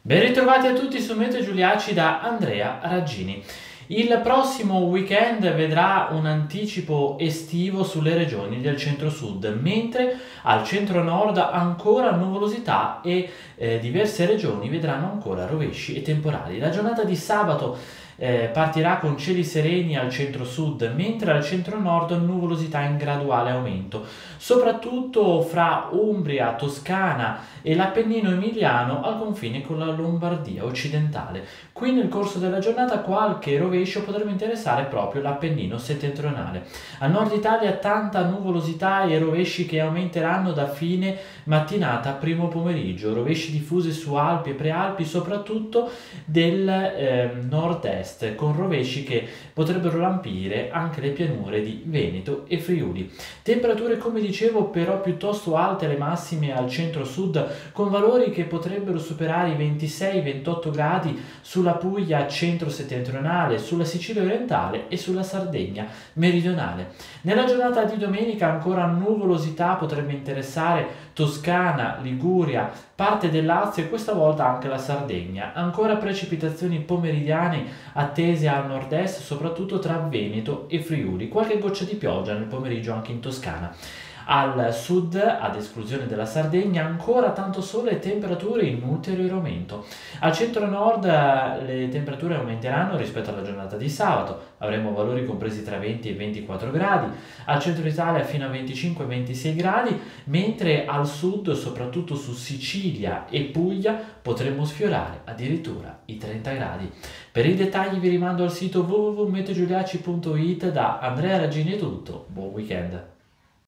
Ben ritrovati a tutti su Meteo Giuliacci da Andrea Raggini. Il prossimo weekend vedrà un anticipo estivo sulle regioni del centro-sud, mentre al centro-nord ancora nuvolosità e diverse regioni vedranno ancora rovesci e temporali. La giornata di sabato partirà con cieli sereni al centro-sud, mentre al centro-nord nuvolosità in graduale aumento, soprattutto fra Umbria, Toscana e l'Appennino emiliano al confine con la Lombardia occidentale. Qui nel corso della giornata qualche rovescio potrebbe interessare proprio l'Appennino settentrionale. Al nord Italia tanta nuvolosità e rovesci che aumenteranno da fine mattinata a primo pomeriggio, rovesci diffusi su Alpi e Prealpi, soprattutto del nord-est, con rovesci che potrebbero lampire anche le pianure di Veneto e Friuli. Temperature, come dicevo, però piuttosto alte le massime al centro-sud, con valori che potrebbero superare i 26-28 gradi sulla Puglia centro-settentrionale, sulla Sicilia orientale e sulla Sardegna meridionale. Nella giornata di domenica ancora nuvolosità potrebbe interessare Toscana, Liguria, parte del Lazio e questa volta anche la Sardegna. Ancora precipitazioni pomeridiane attese al nord-est, soprattutto tra Veneto e Friuli. Qualche goccia di pioggia nel pomeriggio anche in Toscana. Al sud, ad esclusione della Sardegna, ancora tanto sole e temperature in ulteriore aumento. Al centro-nord le temperature aumenteranno rispetto alla giornata di sabato, avremo valori compresi tra 20 e 24 gradi, al centro Italia fino a 25-26 gradi, mentre al sud, soprattutto su Sicilia e Puglia, potremo sfiorare addirittura i 30 gradi. Per i dettagli vi rimando al sito www.meteogiuliacci.it. Da Andrea Raggini è tutto, buon weekend!